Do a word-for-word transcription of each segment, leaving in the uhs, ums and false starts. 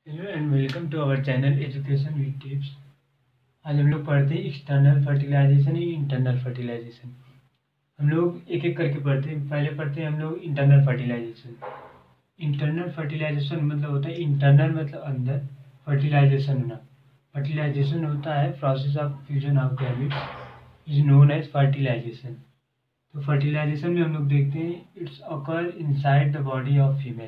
Hello and welcome to our channel education with tips. आज हम लोग पढ़ते हैं एक्सटर्नल फर्टिलाइजेशन या इंटरनल फर्टिलाइजेशन। हम लोग एक एक करके पढ़ते हैं। पहले पढ़ते हैं हम लोग इंटरनल फर्टिलाइजेशन। इंटरनल फर्टिलाइजेशन मतलब होता है इंटरनल मतलब अंदर, फर्टिलाइजेशन होना। फर्टिलाइजेशन होता है process of fusion of gametes is known as fertilisation. तो फर्टिलाइजेशन में हम लोग देखते हैं it's occur inside the body of female.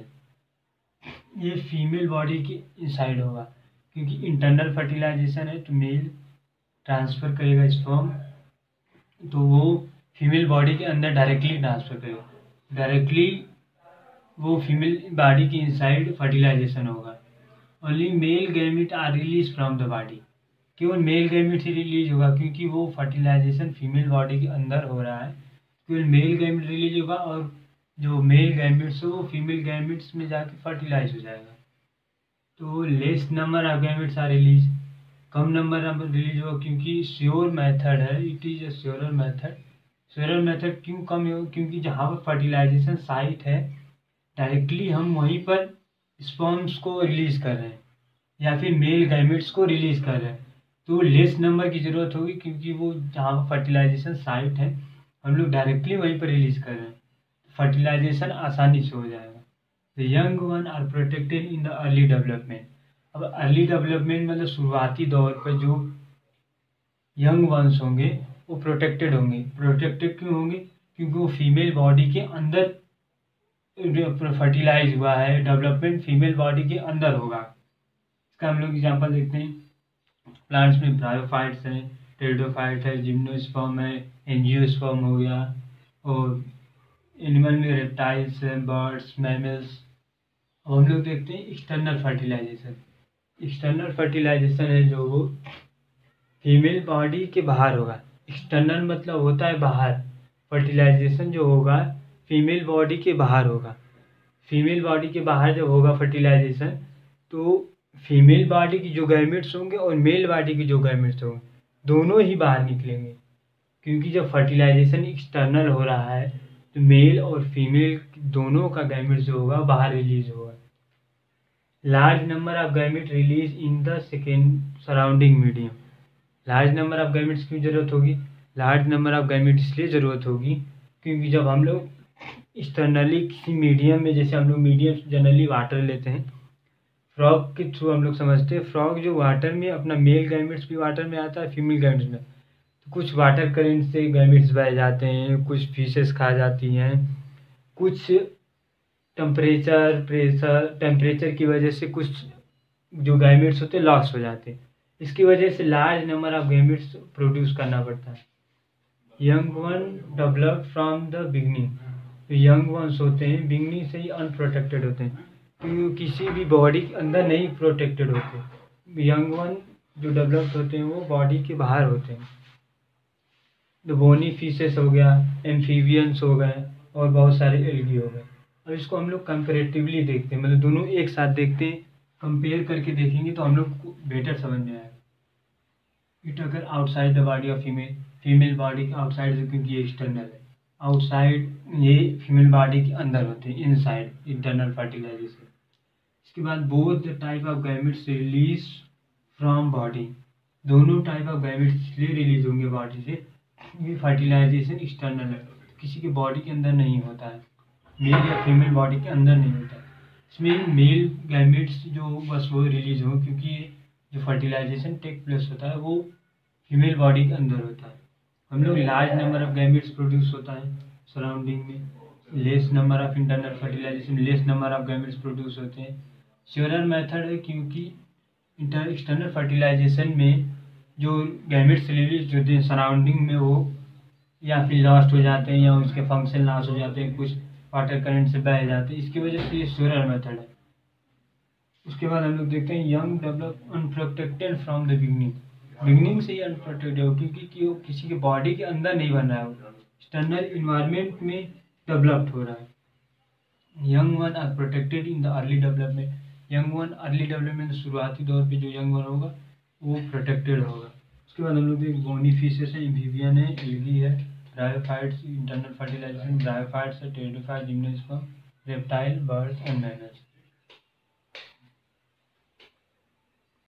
ये फीमेल बॉडी के इनसाइड होगा, क्योंकि इंटरनल फर्टिलाइजेशन है तो मेल ट्रांसफ़र करेगा स्पर्म, तो वो फीमेल बॉडी के अंदर डायरेक्टली ट्रांसफ़र करेगा। डायरेक्टली वो फीमेल बॉडी के इनसाइड फर्टिलाइजेशन होगा। Only male gamete are release from the body. केवल मेल गैमेट ही रिलीज होगा, क्योंकि वो फर्टिलाइजेशन फीमेल बॉडी के अंदर हो रहा है। केवल मेल गैमेट रिलीज होगा और जो मेल गैमेट्स हो वो फीमेल गैमेट्स में जाके फर्टिलाइज हो जाएगा। तो less number of gametes are release, कम नंबर नंबर रिलीज होगा, क्योंकि श्योर मेथड है, it is a surer method. Surer method क्यों कम हो? क्योंकि जहाँ पर फर्टिलाइजेशन साइट है डायरेक्टली हम वहीं पर स्पर्म्स को रिलीज कर रहे हैं या फिर मेल गैमेट्स को रिलीज कर रहे हैं, तो लेस नंबर की ज़रूरत होगी, क्योंकि वो जहाँ पर फर्टिलाइजेशन साइट है हम लोग डायरेक्टली वहीं पर रिलीज कर रहे हैं, फर्टिलाइजेशन आसानी से हो जाएगा। The young one are protected in the early development. अब अर्ली डेवलपमेंट मतलब शुरुआती दौर पर जो यंग वंस होंगे वो प्रोटेक्टेड होंगे। प्रोटेक्टेड क्यों होंगे? क्योंकि वो फीमेल बॉडी के अंदर फर्टिलाइज हुआ है। डेवलपमेंट फीमेल बॉडी के अंदर होगा। इसका हम लोग एग्जांपल देखते हैं। प्लांट्स में ब्रायोफाइट्स हैं, टेरिडोफाइट है, जिम्नोस्पर्म है, एंजियोस्पर्म हो गया, और एनिमल में रेप्टाइल्स हैं, बर्ड्स, मैमल्स। अब हम लोग देखते हैं एक्सटर्नल फर्टिलाइजेशन। एक्सटर्नल फर्टिलाइजेशन है जो वो फीमेल बॉडी के बाहर होगा। एक्सटर्नल मतलब होता है बाहर, फर्टिलाइजेशन जो होगा फीमेल बॉडी के बाहर होगा। फीमेल बॉडी के बाहर जब होगा फर्टिलाइजेशन, तो फीमेल बॉडी की जो गैमेट्स होंगे और मेल बॉडी के जो गैमेट्स होंगे दोनों ही बाहर निकलेंगे, क्योंकि जब फर्टिलाइजेशन एक्सटर्नल हो रहा है तो मेल और फीमेल दोनों का गैमेट जो होगा बाहर रिलीज होगा। Large number of gamete release in the second surrounding medium. Large number of gametes क्यों जरूरत होगी? लार्ज नंबर ऑफ गैमेट इसलिए ज़रूरत होगी क्योंकि जब हम लोग एक्सटर्नली किसी मीडियम में, जैसे हम लोग मीडियम जनरली वाटर लेते हैं, फ्रॉग के थ्रू हम लोग समझते हैं, फ्रॉग जो वाटर में अपना मेल गैमेट्स भी वाटर में आता है, फीमेल गैमेट्स में, तो कुछ वाटर करेंट से गैमेट्स बह जाते हैं, कुछ फिशेस खा जाती हैं, कुछ टेम्परेचर प्रेशर टेम्परेचर की वजह से कुछ जो गैमेट्स होते हैं लॉस हो जाते हैं। इसकी वजह से large number of gametes produce करना पड़ता है। Young one develop from the beginning. तो यंग वंस होते हैं बिगनिंग से ही अनप्रोटेक्टेड होते हैं, क्योंकि किसी भी बॉडी के अंदर नहीं प्रोटेक्टेड होते। यंग वन जो डेवलप्ड होते हैं वो बॉडी के बाहर होते हैं। द बोनी फिशेस हो गया, एम्फीबियंस हो गए, और बहुत सारे एल्गी हो गए। और इसको हम लोग कंपेरेटिवली देखते हैं, मतलब दोनों एक साथ देखते हैं, कंपेयर करके देखेंगे तो हम लोग को बेटर समझ में आएगा। इट अगर outside the body of female, female body के आउटसाइड से, क्योंकि ये एक्सटर्नल है। आउटसाइड ये फीमेल बॉडी के अंदर होते हैं, इनसाइड इंटरनल फर्टिलाइजेशन। इसके बाद both the type of gametes release from body. दोनों टाइप ऑफ गैमेट्स इसलिए रिलीज होंगे बॉडी से, ये फर्टिलाइजेशन एक्सटर्नल है, किसी के बॉडी के अंदर नहीं होता है, मेल या फीमेल बॉडी के अंदर नहीं होता है। इसमें मेल गैमेट्स जो बस वो रिलीज हो, क्योंकि जो फर्टिलाइजेशन टेक प्लेस होता है वो फीमेल बॉडी के अंदर होता है। हम लोग large number of gametes produce होता है सराउंडिंग में, less number of internal fertilisation, less number of gametes produce होते हैं। श्योरर मेथड है, क्योंकि इंटर एक्सटर्नल फर्टिलाइजेशन में जो गैमेट्स रिलीज होते हैं सराउंडिंग में वो या फिर लॉस्ट हो जाते हैं या उसके फंक्शन लॉस हो जाते हैं, कुछ वाटर करंट से बह जाते हैं, इसकी वजह से ये श्योरर मेथड है। उसके बाद हम लोग देखते हैं young develop unprotected from the beginning. Beginning से ही अनप्रोटेक्टेड हो, क्योंकि कि वो किसी के बॉडी के अंदर नहीं बन रहा है, एक्सटर्नल इन्वायरमेंट में डेवलप्ड हो रहा है। Young one are protected in the early development. Young one early development शुरुआती दौर पे जो यंग वन होगा वो प्रोटेक्टेड होगा। उसके बाद हम लोग देख बोनी फिशेस है, एम्फीबियन है, एल्गी है, ब्रायोफाइट्स, इंटरनल फर्टिलाइजेशन, ब्रायोफाइट्स है, pteridophyte, gymnosperm, reptile, birds and mammals.